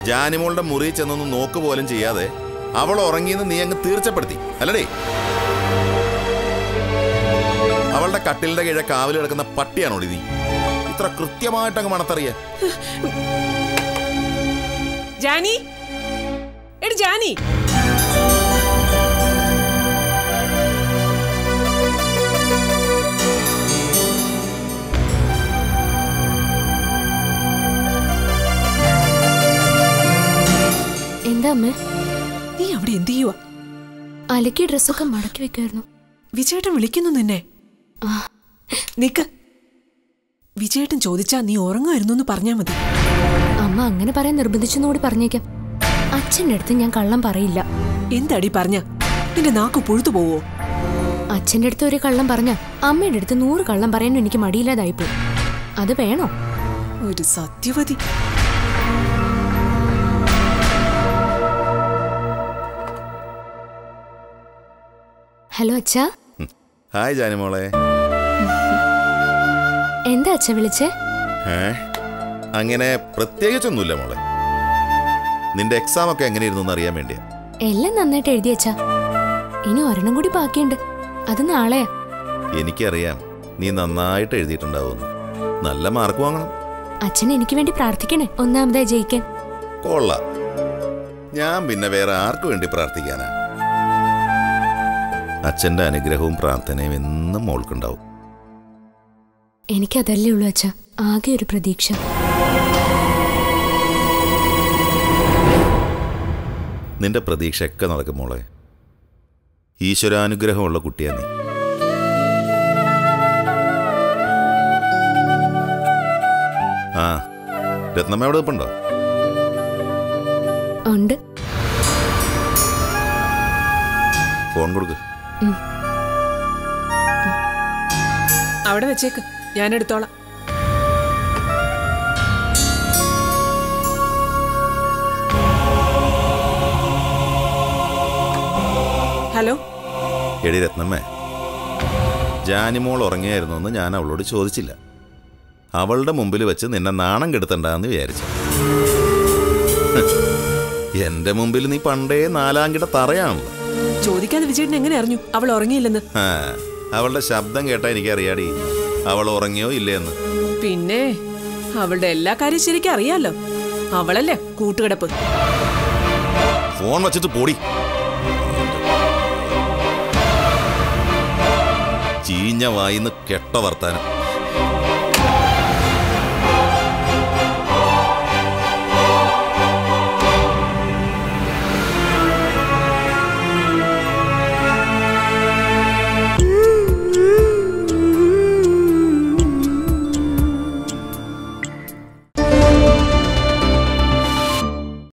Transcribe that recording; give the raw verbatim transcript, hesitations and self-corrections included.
ജാനിമോളുടെ മുറി ചെന്നൊന്ന് നോക്ക് പോലും ചെയ്യാതെ അവൾ ഉറങ്ങിയെന്ന് നീ അങ്ങ് തീർച്ചപ്പെടുത്തി അല്ലടേ? അവളുടെ കട്ടിലിന്റെ കീഴെ കാവൽ കിടക്കുന്ന പട്ടിയാണോ നീ? ഇത്ര കൃത്യമായിട്ട് അങ്ങ് മണത്തറിയ? ജാനി, എടി ജാനി, എന്താ അമ്മേ? നീ അവിടെ എന്ത് ചെയ്യുവാ? അലക്കി ഡ്രസ്സൊക്കെ മടക്കി വെക്കായിരുന്നു. വിജയേട്ടൻ വിളിക്കുന്നു നിന്നെ. നിക്ക്, വിജയേട്ടൻ ചോദിച്ചാ നീ ഉറങ്ങുമായിരുന്നു പറഞ്ഞാ മതി. അമ്മ അങ്ങനെ പറയാൻ നിർബന്ധിച്ചെന്നുകൂടി പറഞ്ഞേക്കാം. അച്ഛൻ്റെ അടുത്ത് ഞാൻ കള്ളം പറയില്ല. എന്താടി പറഞ്ഞ? നിന്റെ നാക്ക് പുഴുത്തു പോവോ? അച്ഛൻ്റെ അടുത്ത് ഒരു കള്ളം പറഞ്ഞ അമ്മയുടെ അടുത്ത് നൂറ് കള്ളം പറയാനും എനിക്ക് മടിയില്ലാതായിപ്പോ. അത് വേണോ? ഒരു സത്യവതി. ഹലോ അച്ഛാ. ഹായ് ജാനിമോളെ. എന്താ അച്ഛ വിളിച്ചേ? അങ്ങനെ പ്രത്യേകിച്ചൊന്നുമില്ല മോളെ. നിന്റെ എക്സാം ഒക്കെ എങ്ങനെയായിരുന്നു അറിയാൻ വേണ്ടിയാ. എല്ലാം നന്നായിട്ട് എഴുതി അച്ഛാ. ഇനി ഒരെണ്ണം കൂടി ബാക്കിയുണ്ട്, അത് നാളെയാ. എനിക്കറിയാം നീ നന്നായിട്ട് എഴുതിയിട്ടുണ്ടാവുന്നു. നല്ല മാർക്ക് വാങ്ങണം. അച്ഛൻ എനിക്ക് വേണ്ടി പ്രാർത്ഥിക്കണേ ഒന്നാമതായി ജയിക്കാൻ. കൊള്ളാം. ഞാൻ പിന്നെ വേറെ ആർക്കു വേണ്ടി പ്രാർത്ഥിക്കാനാ? അച്ഛന്റെ അനുഗ്രഹവും പ്രാർത്ഥനയും എന്നും മോൾക്കുണ്ടാവും. എനിക്കതല്ലേ ഉള്ളൂ അച്ഛാ, ആകെ ഒരു പ്രതീക്ഷ. നിന്റെ പ്രതീക്ഷയൊക്കെ നടക്കും മോളെ. ഈശ്വരാനുഗ്രഹമുള്ള കുട്ടിയാ നീ. ആ, രത്നമ്മ എവിടെ ഇപ്പുണ്ടോ? ഉണ്ട്. ഫോൺ കൊടുക്ക്. അവിടെ വെച്ചേക്ക്, ഞാൻ എടുത്തോളാം. ഹലോ. എടി രത്നമ്മേ, ജാനിമോൾ ഉറങ്ങിയായിരുന്നു എന്ന് ഞാൻ അവളോട് ചോദിച്ചില്ല. അവളുടെ മുമ്പിൽ വെച്ച് നിന്നെ നാണം കെടുത്തണ്ടെന്ന് വിചാരിച്ചു. എന്റെ മുമ്പിൽ നീ പണ്ടേ നാലാംകിട തറയാണല്ലോ. ചോദിക്കാതെ വിജയേട്ടൻ എങ്ങനെ അറിഞ്ഞു അവൾ ഉറങ്ങിയില്ലെന്ന്? അവളുടെ ശബ്ദം കേട്ടാ എനിക്കറിയാടി അവൾ ഉറങ്ങിയോ ഇല്ലേന്ന്. പിന്നെ അവളുടെ എല്ലാ കാര്യം ശരിക്കും അറിയാലോ. അവളല്ലേ കൂട്ടുകിടപ്പ്. ഫോൺ വച്ചിട്ട് പോടി. ചീഞ്ഞ വായിന്ന് കെട്ട വർത്താനം.